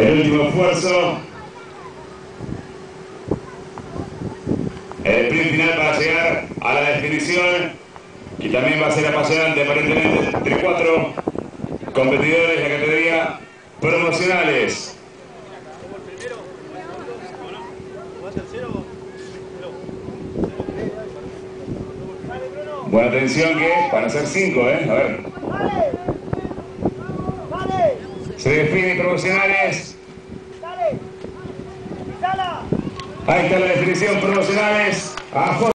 El último esfuerzo. El sprint final para llegar a la definición, y también va a ser apasionante aparentemente entre 4 competidores de la categoría promocionales. Buena atención que van a ser 5, a ver. Se definen promocionales. Ahí está la definición promocionales.